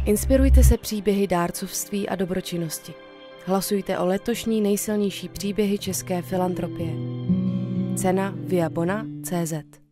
Inspirujte se příběhy dárcovství a dobročinnosti. Hlasujte o letošní nejsilnější příběhy české filantropie. Cena viabona.cz